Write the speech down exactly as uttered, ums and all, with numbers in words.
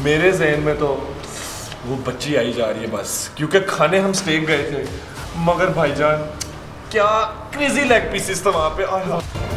मेरे जहन में तो वो बच्ची आई जा रही है बस, क्योंकि खाने हम स्टेक गए थे, मगर भाईजान क्या क्रेजी लेग पीसेस था वहाँ पे।